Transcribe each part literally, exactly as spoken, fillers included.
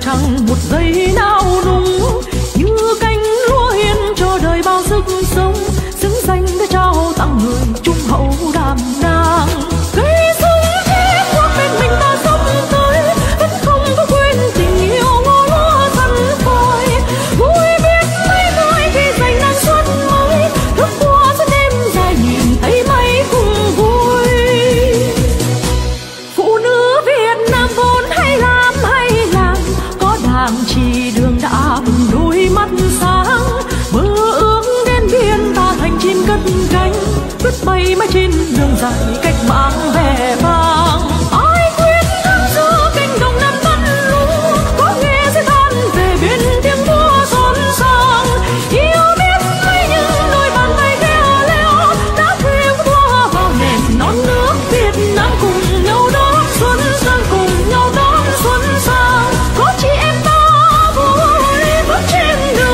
trăng một giây nào nung, như cánh lúa hiên cho đời bao sức sống, xứng danh đã trao tặng người trung hậu đảm đang. Cây súng thế quốc bên mình ta sống tới, vẫn không có quên tình yêu ngô lúa sẵn phôi. Vui biết mấy người khi giành nắng xuân mới, thức qua suốt đêm dài nhìn thấy mấy cùng vui. Phụ nữ Việt Nam vốn hay làm hay làm, có đảng chỉ đường đã bừng đôi mắt sáng. Mơ ước đến biên ta thành chim cất cánh, quyết bay mãi trên đường dài cách mạng vẻ vang. Ai quyết thắng giữa cánh đồng năm tân lũ, có nghe sẽ than về bên tiếng múa xôn xang. Yêu biết mấy những đôi bàn tay khéo léo đã khêu hoa vào nền non nước Việt Nam, cùng nhau đón xuân sang, cùng nhau đón xuân sang. Có chị em ta vui bước trên đường.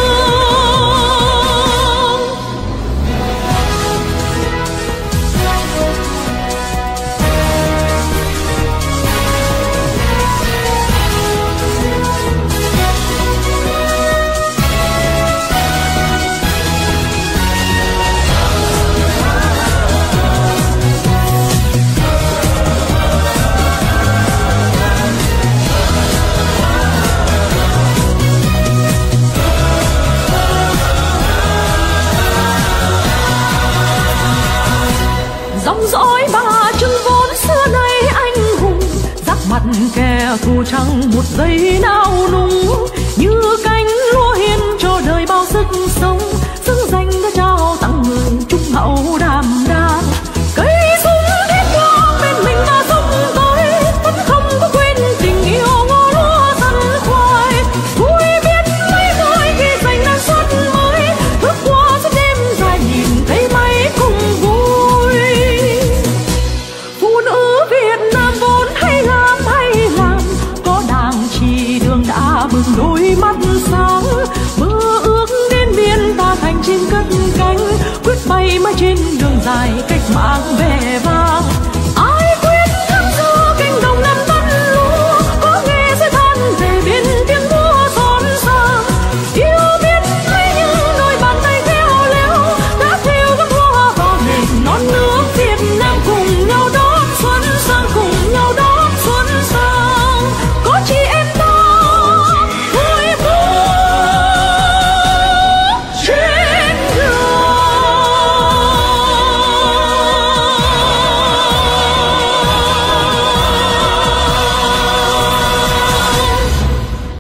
Dòng dõi bà Trưng vốn xưa nay anh hùng, giáp mặt kẻ thù chẳng một giây nào nung, như cánh lúa hiên cho đời bao sức sống, xứng danh đã trao tặng người trung hậu đảm đang. Cây súng thiết quang bên mình ta sống tới, vẫn không có quên tình yêu ngô lúa sắn khoai. Vui biết mấy người khi giành nắng xuân mới, thức qua suốt đêm dài nhìn thấy mấy cùng vui. Phụ nữ Việt Nam vốn hay làm hay làm, có đảng chỉ đường đã bừng đôi mắt sáng. Mơ ước đến biên ta thành chim cất cánh, quyết bay mãi trên đường dài cách mạng vẻ vang.